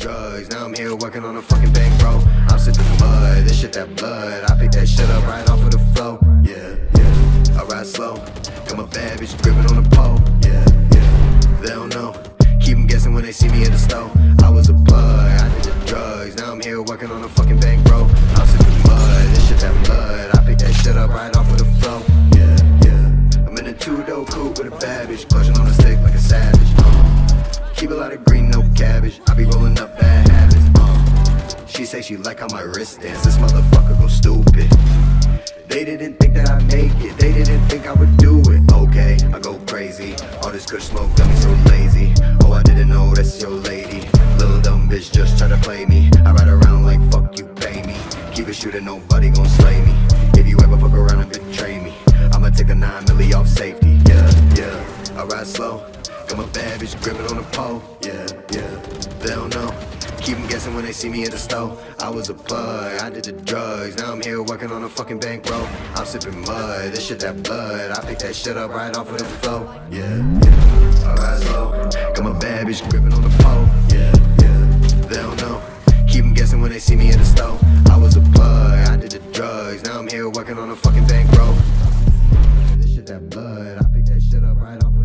drugs, now I'm here working on a fucking bank, bro. I'm sipping mud, this shit that blood. I pick that shit up right off of the flow. Yeah, yeah. I ride slow, got my bad bitch gripping on the pole. Yeah, yeah. They don't know, keep them guessing when they see me in the store. I was a plug, I did the drugs, now I'm here working on a fucking bank, bro. I'm sipping mud, this shit that blood. I pick that shit up right off of the flow. Yeah, yeah. I'm in a two-door coupe with a bad bitch, clutching on a stick like a savage. Keep a lot of green, no cabbage. I be rolling up bad habits. She say she like how my wrist dance. This motherfucker go stupid. They didn't think that I'd make it. They didn't think I would do it. Okay, I go crazy. All this kush smoke got me so lazy. Oh, I didn't know that's your lady. Little dumb bitch just try to play me. I ride around like fuck you, pay me. Keep it shooting, nobody gon' slay me. If you ever fuck around and betray me, I'ma take a 9 milli off safety. Yeah, yeah. I ride slow. Got my bad bitch gripping on the pole. Yeah, yeah. They don't know, keep them guessing when they see me in the store. I was a plug, I did the drugs, now I'm here working on a fucking bank, bro. I'm sipping mud, this shit that blood. I pick that shit up right off of the flow. Yeah, yeah. I ride slow, got my bad bitch gripping on the pole. Yeah, yeah. They don't know, keep them guessing when they see me in the store. I was a plug, I did the drugs, now I'm here working on a fucking bank, bro. This shit that blood, I pick that shit up right off